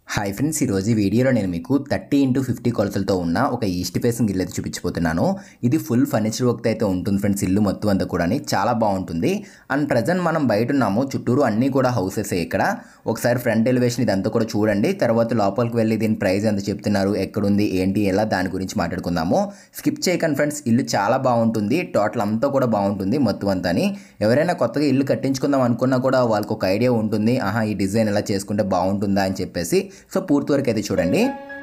Hi friends, ఈరోజు ఈ వీడియోలో నేను మీకు 30x50 కొలతలతో ఉన్న ఒక ఈస్ట్ ఫేసింగ్ ఇల్లు అయితే చూపించబోతున్నాను. ఇది ఫుల్ ఫర్నిచర్ వర్క్ అయితే ఉంటుంది ఫ్రెండ్స్. ఇల్లు మొత్తం అంతా కూడా చాలా బాగుంటుంది. అండ్ ప్రజెంట్ మనం బయట ఉన్నాము, చుట్టూరు అన్నీ కూడా హౌసెస్. ఇక్కడ ఒకసారి ఫ్రంట్ ఎలివేషన్ ఇదంతా కూడా చూడండి. తర్వాత లోపలికి వెళ్ళి దీని ప్రైస్ ఎంత చెప్తున్నారు, ఎక్కడుంది, ఏంటి, ఎలా, దాని గురించి మాట్లాడుకుందాము. స్కిప్ చేయకండి ఫ్రెండ్స్. ఇల్లు చాలా బాగుంటుంది. టోటల్ అంతా కూడా బాగుంటుంది మొత్తం అంతా. ఎవరైనా కొత్తగా ఇల్లు కట్టించుకుందాం అనుకున్నా కూడా వాళ్ళకి ఒక ఐడియా ఉంటుంది, ఆహా ఈ డిజైన్ ఎలా చేసుకుంటే బాగుంటుందా అని చెప్పేసి. సో పూర్తి వరకు అయితే చూడండి.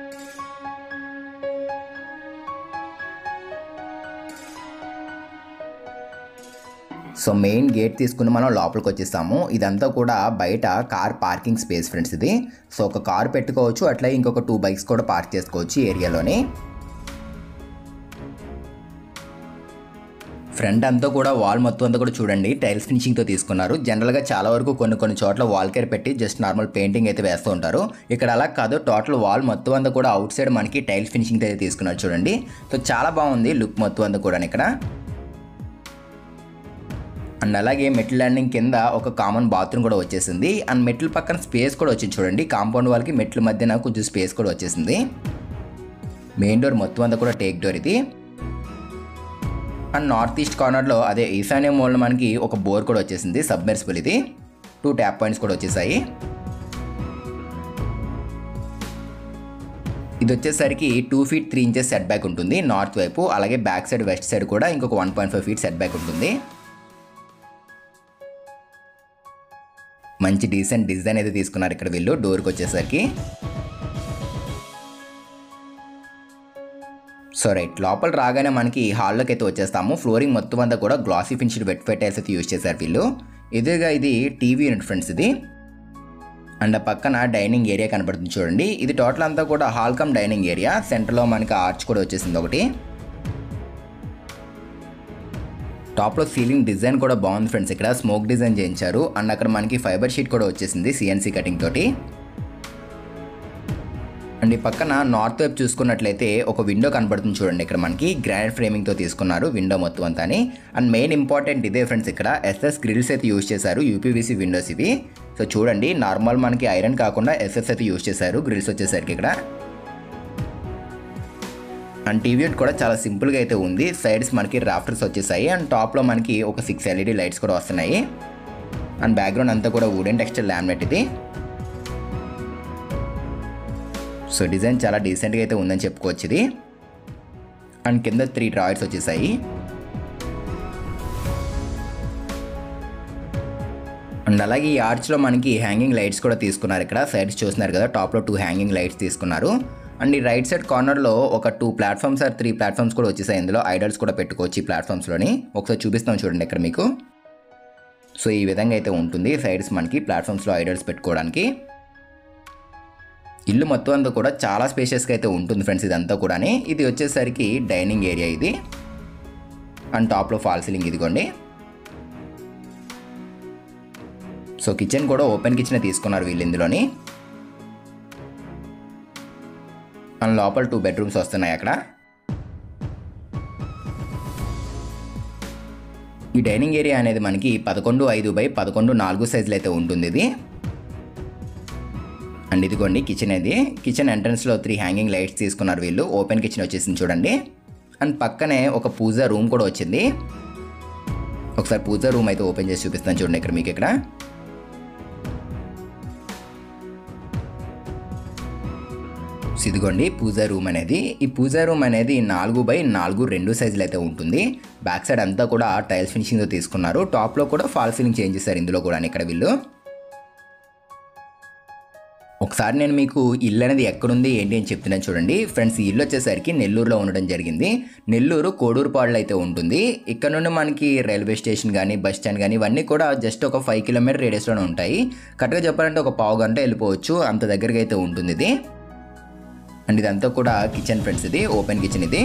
సో మెయిన్ గేట్ తీసుకుని మనం లోపలికి వచ్చేసాము. ఇదంతా కూడా బయట కార్ పార్కింగ్ స్పేస్ ఫ్రెండ్స్ ఇది. సో ఒక కార్ పెట్టుకోవచ్చు, అట్లా ఇంకొక 2 బైక్స్ కూడా పార్క్ చేసుకోవచ్చు ఈ ఏరియాలోని. ఫ్రంట్ అంతా కూడా వాల్ మొత్తం అంతా కూడా చూడండి టైల్స్ ఫినిషింగ్తో తీసుకున్నారు. జనరల్గా చాలా వరకు కొన్ని చోట్ల వాల్ కేర్ పెట్టి జస్ట్ నార్మల్ పెయింటింగ్ అయితే వేస్తూ ఉంటారు. ఇక్కడ అలా కాదు, టోటల్ వాల్ మొత్తం అంతా కూడా అవుట్ సైడ్ మనకి టైల్స్ ఫినిషింగ్ అయితే తీసుకున్నారు చూడండి. సో చాలా బాగుంది లుక్ మొత్తం అంతా కూడా ఇక్కడ. అండ్ అలాగే మెట్ల ల్యాండింగ్ కింద ఒక కామన్ బాత్రూమ్ కూడా వచ్చేసింది. అండ్ మెట్ల పక్కన స్పేస్ కూడా వచ్చింది చూడండి. కాంపౌండ్ వాళ్ళకి మెట్ల మధ్యన కొంచెం స్పేస్ కూడా వచ్చేసింది. మెయిన్ డోర్ మొత్తం అంతా కూడా టేక్ డోర్ ఇది. అండ్ నార్త్ ఈస్ట్ కార్నర్లో అదే ఈశాన్య మూలలో మనకి ఒక బోర్ కూడా వచ్చేసింది, సబ్మెర్సిబుల్ ఇది. 2 ట్యాప్ పాయింట్స్ కూడా వచ్చేసాయి. ఇది వచ్చేసరికి 2 feet 3 inches సెట్ బ్యాక్ ఉంటుంది నార్త్ వైపు. అలాగే బ్యాక్ సైడ్ వెస్ట్ సైడ్ కూడా ఇంకొక 1.5 feet సెట్ బ్యాక్ ఉంటుంది. మంచి డీసెంట్ డిజైన్ అయితే తీసుకున్నారు ఇక్కడ వీళ్ళు డోర్కి వచ్చేసరికి. సో రైట్, లోపల రాగానే మనకి హాల్లోకి అయితే వచ్చేస్తాము. ఫ్లోరింగ్ మొత్తం అంతా కూడా గ్లాసీ ఫినిష్డ్ వెట్ టైల్స్ అయితే యూజ్ చేశారు వీళ్ళు. ఇదిగా ఇది టీవీ యూనిట్ ఫ్రెండ్స్ ఇది. అండ్ పక్కన డైనింగ్ ఏరియా కనబడుతుంది చూడండి. ఇది టోటల్ అంతా కూడా హాల్ కమ్ డైనింగ్ ఏరియా. సెంటర్లో మనకి ఆర్చ్ కూడా వచ్చేసింది ఒకటి. టాప్లో సీలింగ్ డిజైన్ కూడా బాగుంది ఫ్రెండ్స్. ఇక్కడ స్మోక్ డిజైన్ చేయించారు. అండ్ అక్కడ మనకి ఫైబర్ షీట్ కూడా వచ్చేసింది CNC కటింగ్ తోటి. అండ్ ఈ పక్కన నార్త్ వైపు చూసుకున్నట్లయితే ఒక విండో కనబడుతుంది చూడండి. ఇక్కడ మనకి గ్రానైట్ ఫ్రేమింగ్తో తీసుకున్నారు విండో మొత్తం అంతా. అండ్ మెయిన్ ఇంపార్టెంట్ ఇదే ఫ్రెండ్స్, ఇక్కడ SS గ్రిల్స్ అయితే యూజ్ చేశారు. UPVC విండోస్ ఇవి. సో చూడండి, నార్మల్ మనకి ఐరన్ కాకుండా SS అయితే యూజ్ చేశారు గ్రిల్స్ వచ్చేసరికి ఇక్కడ. అండ్ టీవీ యూనిట్ కూడా చాలా సింపుల్గా అయితే ఉంది. సైడ్స్ మనకి రాఫ్టర్స్ వచ్చేసాయి. అండ్ టాప్లో మనకి ఒక 6 LED లైట్స్ కూడా వస్తున్నాయి. అండ్ బ్యాక్గ్రౌండ్ అంతా కూడా వుడెన్ టెక్స్చర్ లామినేట్ ఇది. సో డిజైన్ చాలా డీసెంట్గా అయితే ఉందని చెప్పుకోవచ్చు ఇది. అండ్ కింద 3 డ్రాయర్స్ వచ్చేసాయి. అండ్ అలాగే ఈ ఆర్చ్లో మనకి హ్యాంగింగ్ లైట్స్ కూడా తీసుకున్నారు. ఇక్కడ సైడ్స్ చూస్తున్నారు కదా, టాప్లో 2 హ్యాంగింగ్ లైట్స్ తీసుకున్నారు. అండ్ ఈ రైట్ సైడ్ కార్నర్లో ఒక 2 ప్లాట్ఫామ్స్ 3 ప్లాట్ఫామ్స్ కూడా వచ్చేసాయి. ఇందులో ఐడల్స్ కూడా పెట్టుకోవచ్చు ఈ ప్లాట్ఫామ్స్లోని. ఒకసారి చూపిస్తాం చూడండి ఇక్కడ మీకు. సో ఈ విధంగా అయితే ఉంటుంది సైడ్స్ మనకి ప్లాట్ఫామ్స్లో ఐడల్స్ పెట్టుకోవడానికి. ఇల్లు మొత్తం అంతా కూడా చాలా స్పేషియస్గా అయితే ఉంటుంది ఫ్రెండ్స్ ఇదంతా కూడా. ఇది వచ్చేసరికి డైనింగ్ ఏరియా ఇది. అండ్ టాప్లో ఫాల్ సీలింగ్ ఇదిగోండి. సో కిచెన్ కూడా ఓపెన్ కిచెన్ తీసుకున్నారు వీళ్ళు ఇందులోని. అండ్ లోపల 2 bedrooms వస్తున్నాయి అక్కడ. ఈ డైనింగ్ ఏరియా అనేది మనకి 11.5 by 11.4 సైజులో అయితే ఉంటుంది ఇది. అండ్ ఇదిగోండి కిచెన్ ఇది. కిచెన్ ఎంట్రన్స్లో 3 హ్యాంగింగ్ లైట్స్ తీసుకున్నారు వీళ్ళు. ఓపెన్ కిచెన్ వచ్చేసింది చూడండి. అండ్ పక్కనే ఒక పూజా రూమ్ కూడా వచ్చింది. ఒకసారి పూజా రూమ్ అయితే ఓపెన్ చేసి చూపిస్తాను చూడండి ఇక్కడ మీకు. ఇక్కడ ఇదిగోండి పూజా రూమ్ అనేది. ఈ పూజా రూమ్ అనేది 4 by 4 2 సైజులు అయితే ఉంటుంది. బ్యాక్ సైడ్ అంతా కూడా టైల్స్ ఫినిషింగ్తో తీసుకున్నారు. టాప్లో కూడా ఫాల్ సీలింగ్ చేంజ్ చేశారు ఇందులో కూడా ఇక్కడ వీళ్ళు. ఒకసారి నేను మీకు ఇల్లు అనేది ఎక్కడుంది ఏంటి అని చెప్తున్నాను చూడండి ఫ్రెండ్స్. ఈ ఇల్లు వచ్చేసరికి నెల్లూరులో ఉండడం జరిగింది. నెల్లూరు కోడూరుపాడులో అయితే ఉంటుంది. ఇక్కడ నుండి మనకి రైల్వే స్టేషన్ కానీ బస్ స్టాండ్ కానీ ఇవన్నీ కూడా జస్ట్ ఒక 5 kilometer రేడియస్లోనే ఉంటాయి. కరెక్ట్గా చెప్పాలంటే ఒక పావు గంట వెళ్ళిపోవచ్చు, అంత దగ్గరగా అయితే ఉంటుంది ఇది. అండ్ ఇదంతా కూడా కిచెన్ ఫ్రెండ్స్ ఇది, ఓపెన్ కిచెన్ ఇది.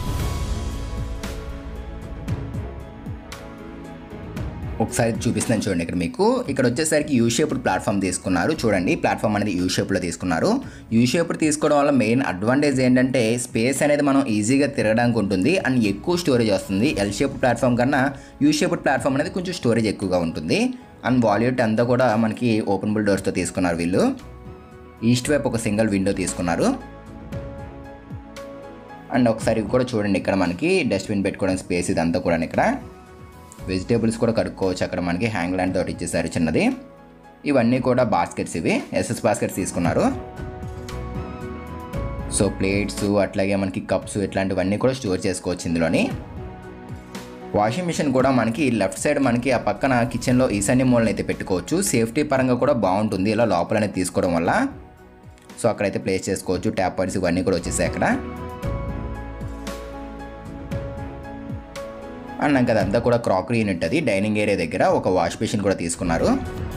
ఒకసారి చూపిస్తున్నాను చూడండి ఇక్కడ మీకు. ఇక్కడ వచ్చేసరికి యూ షేప్డ్ ప్లాట్ఫామ్ తీసుకున్నారు చూడండి. ప్లాట్ఫామ్ అనేది యూ షేప్లో తీసుకున్నారు. యూ షేప్డ్ తీసుకోవడం వల్ల మెయిన్ అడ్వాంటేజ్ ఏంటంటే స్పేస్ అనేది మనం ఈజీగా తిరగడానికి ఉంటుంది. అండ్ ఎక్కువ స్టోరేజ్ వస్తుంది. ఎల్ షేప్డ్ ప్లాట్ఫామ్ కన్నా యూ షేప్డ్ ప్లాట్ఫామ్ అనేది కొంచెం స్టోరేజ్ ఎక్కువగా ఉంటుంది. అండ్ వాల్యూట్ అంతా కూడా మనకి ఓపెనబుల్ డోర్స్తో తీసుకున్నారు వీళ్ళు. ఈస్ట్ వైపు ఒక సింగిల్ విండో తీసుకున్నారు. అండ్ ఒకసారి కూడా చూడండి, ఇక్కడ మనకి డస్ట్బిన్ పెట్టుకోవడానికి స్పేస్ ఇదంతా కూడా. ఇక్కడ వెజిటేబుల్స్ కూడా కడుక్కోవచ్చు. అక్కడ మనకి హ్యాంగ్ ల్యాండ్ తోటి ఇచ్చేసారు చిన్నది. ఇవన్నీ కూడా బాస్కెట్స్, ఇవి ఎస్ఎస్ బాస్కెట్స్ తీసుకున్నారు. సో ప్లేట్స్ అట్లాగే మనకి కప్స్ ఇట్లాంటివన్నీ కూడా స్టోర్ చేసుకోవచ్చు ఇందులోని. వాషింగ్ మిషన్ కూడా మనకి లెఫ్ట్ సైడ్ మనకి ఆ పక్కన కిచెన్లో ఈశాన్య మూలన అయితే పెట్టుకోవచ్చు. సేఫ్టీ పరంగా కూడా బాగుంటుంది ఇలా లోపలనే తీసుకోవడం వల్ల. సో అక్కడైతే ప్లేస్ చేసుకోవచ్చు. ట్యాప్ పాయింట్స్ ఇవన్నీ కూడా వచ్చేసాయి అక్కడ. అన్నాక అదంతా కూడా క్రాకరీ యూనిట్. అది డైనింగ్ ఏరియా దగ్గర ఒక వాష్ బేసిన్ కూడా తీసుకున్నారు.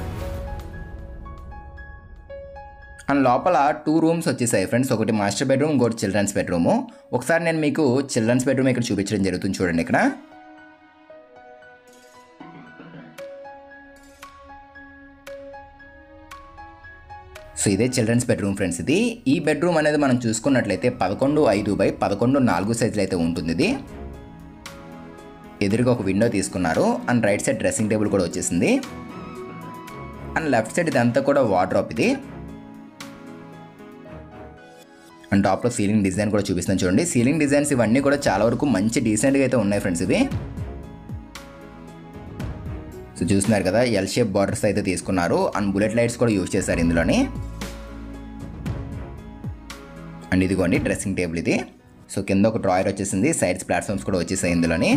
అండ్ లోపల 2 రూమ్స్ వచ్చేసాయి ఫ్రెండ్స్. ఒకటి మాస్టర్ బెడ్రూమ్, ఇంకోటి చిల్డ్రన్స్ బెడ్రూము. ఒకసారి నేను మీకు చిల్డ్రన్స్ బెడ్రూమ్ ఇక్కడ చూపించడం జరుగుతుంది, చూడండి ఇక్కడ. సో ఇదే చిల్డ్రన్స్ బెడ్రూమ్ ఫ్రెండ్స్. ఇది ఈ బెడ్రూమ్ అనేది మనం చూసుకున్నట్లయితే 11:5x11:4 సైజులో అయితే ఉంటుంది. ఇది ఎదురుగా ఒక విండో తీసుకున్నారు. And right side dressing table కూడా వచ్చేసింది. అండ్ లెఫ్ట్ సైడ్ ఇదంతా కూడా వార్డ్రోబ్ ఇది. అండ్ టాప్లో సీలింగ్ డిజైన్ కూడా చూపిస్తాను చూడండి. సీలింగ్ డిజైన్స్ ఇవన్నీ కూడా చాలా వరకు మంచి డీసెంట్గా అయితే ఉన్నాయి ఫ్రెండ్స్ ఇవి. సో చూస్తున్నారు కదా, ఎల్ షేప్ బార్డర్స్ అయితే తీసుకున్నారు. అండ్ బుల్లెట్ లైట్స్ కూడా యూజ్ చేశారు ఇందులోని. అండ్ ఇదిగోండి డ్రెస్సింగ్ టేబుల్ ఇది. సో కింద ఒక డ్రాయర్ వచ్చేసింది. సైడ్స్ ప్లాట్ఫామ్స్ కూడా వచ్చేసాయి ఇందులోని.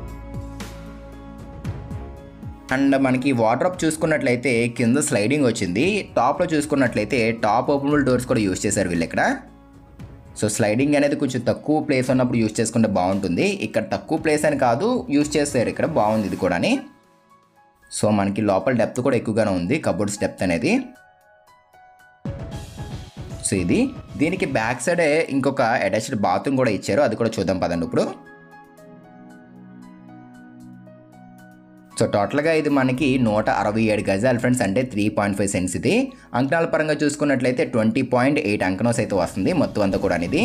అండ్ మనకి వార్డ్రోబ్ చూసుకున్నట్లయితే కింద స్లైడింగ్ వచ్చింది. టాప్లో చూసుకున్నట్లయితే టాప్ ఓపెనబుల్ డోర్స్ కూడా యూజ్ చేశారు వీళ్ళు ఇక్కడ. సో స్లైడింగ్ అనేది కొంచెం తక్కువ ప్లేస్ ఉన్నప్పుడు యూజ్ చేసుకుంటే బాగుంటుంది. ఇక్కడ తక్కువ ప్లేస్ అని కాదు, యూజ్ చేస్తారు ఇక్కడ, బాగుంది ఇది కూడా. సో మనకి లోపల డెప్త్ కూడా ఎక్కువగానే ఉంది, కబోర్డ్స్ డెప్త్ అనేది. సో ఇది దీనికి బ్యాక్ సైడే ఇంకొక అటాచ్డ్ బాత్రూమ్ కూడా ఇచ్చారు. అది కూడా చూద్దాం పదండి ఇప్పుడు. సో టోటల్గా ఇది మనకి 167 గజాలు ఫ్రెండ్స్, అంటే 3.5 సెంట్స్. ఇది అంకణాల పరంగా చూసుకున్నట్లయితే 20.8 అంకణాస్ అయితే వస్తుంది మొత్తం అంతా కూడా ఇది.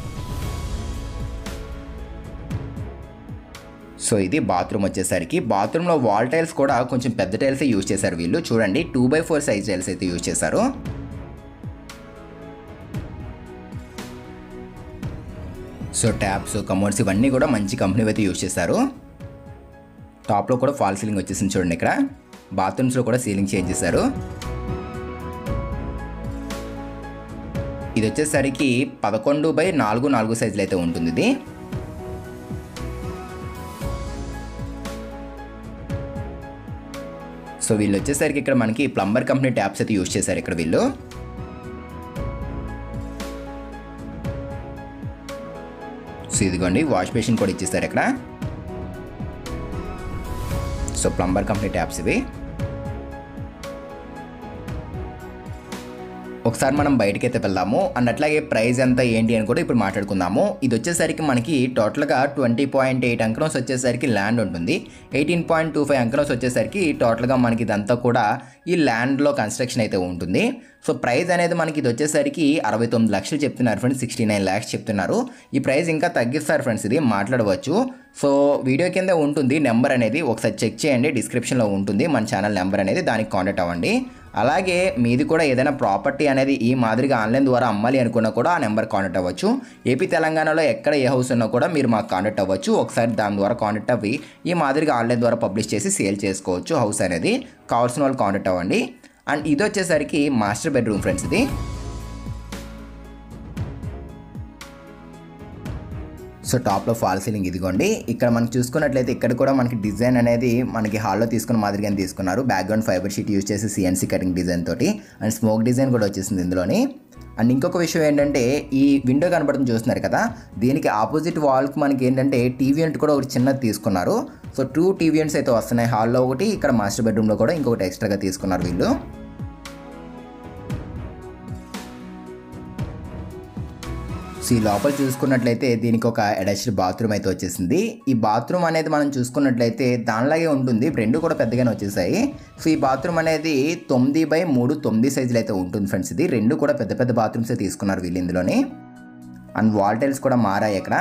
సో ఇది బాత్రూమ్ వచ్చేసరికి. బాత్రూంలో వాల్ టైల్స్ కూడా కొంచెం పెద్ద టైల్స్ యూజ్ చేశారు వీళ్ళు, చూడండి 2x4 సైజ్ టైల్స్ అయితే యూజ్ చేశారు. సో ట్యాప్స్, కమోడ్స్ ఇవన్నీ కూడా మంచి కంపెనీ అయితే యూజ్ చేశారు. టాప్లో కూడా ఫాల్ సీలింగ్ వచ్చేసింది చూడండి ఇక్కడ. బాత్రూమ్స్లో కూడా సీలింగ్ చేంజ్ చేశారు. ఇది వచ్చేసరికి 11:4x4 సైజులో అయితే ఉంటుంది ఇది. సో వీళ్ళు వచ్చేసరికి ఇక్కడ మనకి ప్లంబర్ కంపెనీ ట్యాప్స్ అయితే యూజ్ చేశారు ఇక్కడ వీళ్ళు. సో ఇదిగోండి వాష్ బేసిన్ కూడా ఇచ్చేస్తారు ఇక్కడ. సో ప్లంబర్ కంపెనీ ట్యాప్స్ ఇవి. ఒకసారి మనం బయటకి అయితే వెళ్దాము. అండ్ అట్లాగే ప్రైస్ ఎంత ఏంటి అని కూడా ఇప్పుడు మాట్లాడుకుందాము. ఇది వచ్చేసరికి మనకి టోటల్గా 20.8 అంకణాస్ వచ్చేసరికి ల్యాండ్ ఉంటుంది. 18.25 అంకణాస్ వచ్చేసరికి టోటల్గా మనకి ఇదంతా కూడా ఈ ల్యాండ్లో కన్స్ట్రక్షన్ అయితే ఉంటుంది. సో ప్రైస్ అనేది మనకి ఇది వచ్చేసరికి 69 లక్షలు చెప్తున్నారు ఫ్రెండ్స్, 69 lakhs చెప్తున్నారు. ఈ ప్రైస్ ఇంకా తగ్గిస్తారు ఫ్రెండ్స్, ఇది మాట్లాడవచ్చు. సో వీడియో కింద ఉంటుంది నెంబర్ అనేది, ఒకసారి చెక్ చేయండి, డిస్క్రిప్షన్లో ఉంటుంది మన ఛానల్ నెంబర్ అనేది, దానికి కాంటాక్ట్ అవ్వండి. అలాగే మీది కూడా ఏదైనా ప్రాపర్టీ అనేది ఈ మాదిరిగా ఆన్లైన్ ద్వారా అమ్మాలి అనుకున్నా కూడా ఆ నెంబర్ కాంటాక్ట్ అవ్వచ్చు. ఏపీ తెలంగాణలో ఎక్కడ ఏ హౌస్ ఉన్నా కూడా మీరు మాకు కాంటాక్ట్ అవ్వచ్చు. ఒకసారి దాని ద్వారా కాంటాక్ట్ అవ్వి ఈ మాదిరిగా ఆన్లైన్ ద్వారా పబ్లిష్ చేసి సేల్ చేసుకోవచ్చు హౌస్ అనేది. కావాల్సిన వాళ్ళు కాంటాక్ట్ అవ్వండి. అండ్ ఇది వచ్చేసరికి మాస్టర్ బెడ్రూమ్ ఫ్రెండ్స్ ఇది. సో టాప్లో ఫాల్ సీలింగ్ ఇదిగోండి. ఇక్కడ మనం చూసుకున్నట్లయితే ఇక్కడ కూడా మనకి డిజైన్ అనేది మనకి హాల్లో తీసుకున్న మాదిరిగానే తీసుకున్నారు. బ్యాక్గ్రౌండ్ ఫైబర్ షీట్ యూజ్ చేసి CNC కటింగ్ డిజైన్ తోటి అండ్ స్మోక్ డిజైన్ కూడా వచ్చేసింది ఇందులోని. అండ్ ఇంకొక విషయం ఏంటంటే ఈ విండో కనబడుతుంది చూస్తున్నారు కదా, దీనికి ఆపోజిట్ వాల్కి మనకి ఏంటంటే టీవీ యూనిట్ కూడా ఒకటి చిన్నది తీసుకున్నారు. సో 2 టీవీ యూనిట్స్ అయితే వస్తున్నాయి హాల్లో ఒకటి, ఇక్కడ మాస్టర్ బెడ్రూమ్లో కూడా ఇంకొకటి ఎక్స్ట్రాగా తీసుకున్నారు వీళ్ళు. సో ఈ లోపల చూసుకున్నట్లయితే దీనికి ఒక అటాచ్డ్ బాత్రూమ్ అయితే వచ్చేసింది. ఈ బాత్రూమ్ అనేది మనం చూసుకున్నట్లయితే దానిలాగే ఉంటుంది, రెండు కూడా పెద్దగానే వచ్చేసాయి. సో ఈ బాత్రూమ్ అనేది 9x3 సైజులో అయితే ఉంటుంది ఫ్రెండ్స్. ఇది రెండు కూడా పెద్ద పెద్ద బాత్రూమ్సే తీసుకున్నారు వీళ్ళు ఇందులోని. అండ్ వాల్ టైల్స్ కూడా మారాయి ఇక్కడ.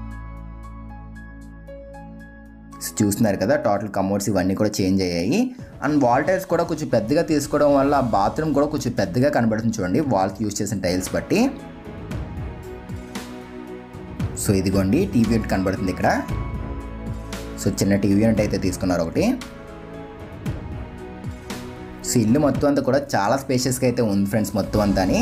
చూస్తున్నారు కదా, టోటల్ కమోడ్స్ ఇవన్నీ కూడా చేంజ్ అయ్యాయి. అండ్ వాల్ టైల్స్ కూడా కొంచెం పెద్దగా తీసుకోవడం వల్ల బాత్రూమ్ కూడా కొంచెం పెద్దగా కనబడుతుంది చూడండి వాల్స్ యూజ్ చేసిన టైల్స్ బట్టి. సో ఇదిగోండి టీవీ యూనిట్ కనబడుతుంది ఇక్కడ. సో చిన్న టీవీ యూనిట్ అయితే తీసుకున్నారు ఒకటి. సో ఇల్లు మొత్తం అంతా కూడా చాలా స్పేషియస్గా అయితే ఉంది ఫ్రెండ్స్ మొత్తం అంతాని.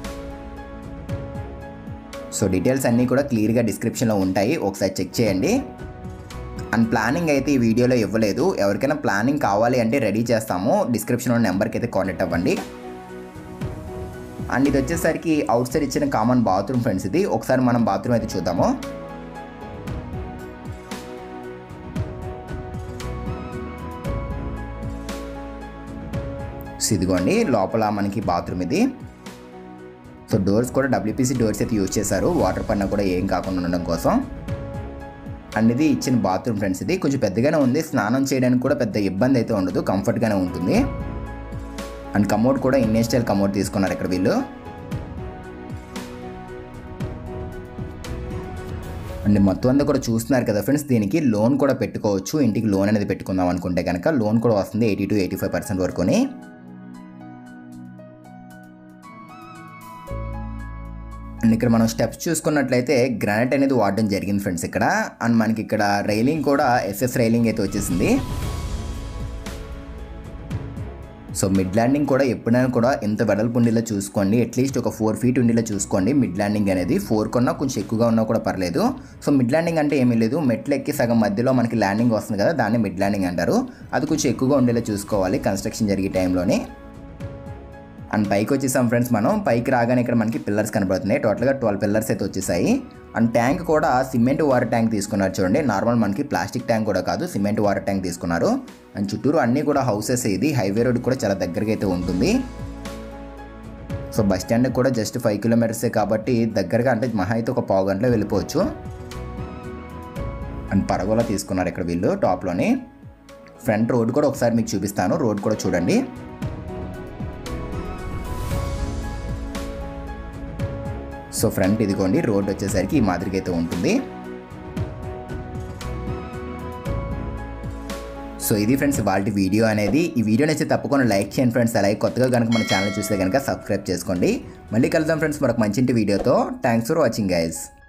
సో డీటెయిల్స్ అన్నీ కూడా క్లియర్గా డిస్క్రిప్షన్లో ఉంటాయి, ఒకసారి చెక్ చేయండి. అండ్ ప్లానింగ్ అయితే ఈ వీడియోలో ఇవ్వలేదు, ఎవరికైనా ప్లానింగ్ కావాలి అంటే రెడీ చేస్తాము, డిస్క్రిప్షన్లో నెంబర్కి అయితే కాంటాక్ట్ అవ్వండి. అండ్ ఇది వచ్చేసరికి అవుట్ సైడ్ ఇచ్చిన కామన్ బాత్రూమ్ ఫ్రెండ్స్. ఇది ఒకసారి మనం బాత్రూమ్ అయితే చూద్దాము. ఇదిగోండి లోపల మనకి బాత్రూమ్ ఇది. సో డోర్స్ కూడా WPC డోర్స్ అయితే యూజ్ చేశారు, వాటర్ పడినా కూడా ఏం కాకుండా ఉండడం కోసం. అండ్ ఇది ఇచ్చిన బాత్రూమ్ ఫ్రెండ్స్. ఇది కొంచెం పెద్దగానే ఉంది, స్నానం చేయడానికి కూడా పెద్ద ఇబ్బంది అయితే ఉండదు, కంఫర్ట్గానే ఉంటుంది. అండ్ కమోడ్ కూడా ఇండియన్ స్టైల్ కమోడ్ తీసుకున్నారు ఇక్కడ వీళ్ళు. అండ్ మొత్తం అంతా కూడా చూస్తున్నారు కదా ఫ్రెండ్స్, దీనికి లోన్ కూడా పెట్టుకోవచ్చు. ఇంటికి లోన్ అనేది పెట్టుకుందాం అనుకుంటే కనుక లోన్ కూడా వస్తుంది 80 to 85% వరకుని. అండ్ ఇక్కడ మనం స్టెప్స్ చూసుకున్నట్లయితే గ్రానైట్ అనేది వాడడం జరిగింది ఫ్రెండ్స్ ఇక్కడ. అండ్ మనకి ఇక్కడ రైలింగ్ కూడా SS రైలింగ్ అయితే వచ్చేసింది. సో మిడ్ ల్యాండింగ్ కూడా ఎప్పుడైనా కూడా ఎంత వెడల్పు ఉండేలా చూసుకోండి, అట్లీస్ట్ ఒక 4 feet ఉండేలా చూసుకోండి. మిడ్ ల్యాండింగ్ అనేది 4 కన్నా కొంచెం ఎక్కువగా ఉన్నా కూడా పర్లేదు. సో మిడ్ ల్యాండింగ్ అంటే ఏమీ లేదు, మెట్లు ఎక్కి సగం మధ్యలో మనకి ల్యాండింగ్ వస్తుంది కదా, దాన్ని మిడ్ ల్యాండింగ్ అంటారు. అది కొంచెం ఎక్కువగా ఉండేలా చూసుకోవాలి కన్స్ట్రక్షన్ జరిగే టైంలోనే. అండ్ పైకి వచ్చేసాం ఫ్రెండ్స్ మనం. పైకి రాగానే ఇక్కడ మనకి పిల్లర్స్ కనబడుతున్నాయి, టోటల్గా 12 పిల్లర్స్ అయితే వచ్చేసాయి. అండ్ ట్యాంక్ కూడా సిమెంట్ వాటర్ ట్యాంక్ తీసుకున్నారు చూడండి, నార్మల్ మనకి ప్లాస్టిక్ ట్యాంక్ కూడా కాదు, సిమెంట్ వాటర్ ట్యాంక్ తీసుకున్నారు. అండ్ చుట్టూరు అన్నీ కూడా హౌసెస్, ఇది హైవే రోడ్ కూడా చాలా దగ్గరగా అయితే ఉంటుంది. సో బస్ స్టాండ్ కూడా జస్ట్ 5 kilometers కాబట్టి దగ్గరగా, అంటే మహా అయితే ఒక పావు గంటలో వెళ్ళిపోవచ్చు. అండ్ పరగోలా తీసుకున్నారు ఇక్కడ వీళ్ళు టాప్లోని. ఫ్రంట్ రోడ్ కూడా ఒకసారి మీకు చూపిస్తాను, రోడ్ కూడా చూడండి. సో ఫ్రంట్ ఇదిగోండి రోడ్ వచ్చేసరికి ఈ మాదిరిగా అయితే ఉంటుంది. సో ఇది ఫ్రెండ్స్ ఇవాల్టి వీడియో అనేది. ఈ వీడియో నచ్చితే తప్పకుండా లైక్ చేయండి ఫ్రెండ్స్. అలాగే కొత్తగా కనుక మన ఛానల్ చూస్తే కనుక సబ్స్క్రైబ్ చేసుకోండి. మళ్ళీ కలుద్దాం ఫ్రెండ్స్ మరొక మంచి వీడియోతో. Thanks for watching guys.